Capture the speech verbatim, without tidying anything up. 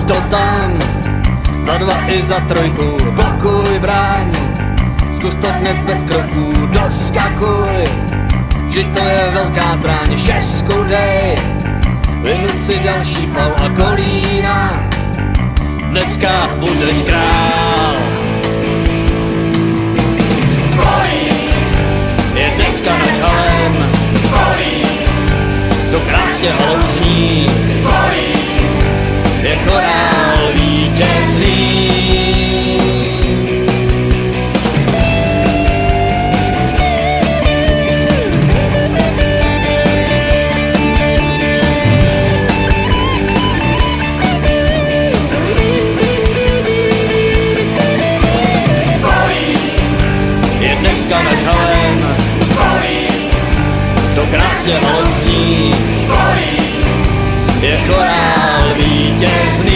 to tam, za dva i za trojku, blokuj bráň, zkus to dnes bez kroků, doskakuj, že to je velká zbraň, šestku dej, vynuť si další faul a kolína, dneska budeš král. Je dneska nad halem, to krásně hlouzní, je chorál vítězný. Je dneska nad halem, to krásně hlouzní, je chorál vítězný.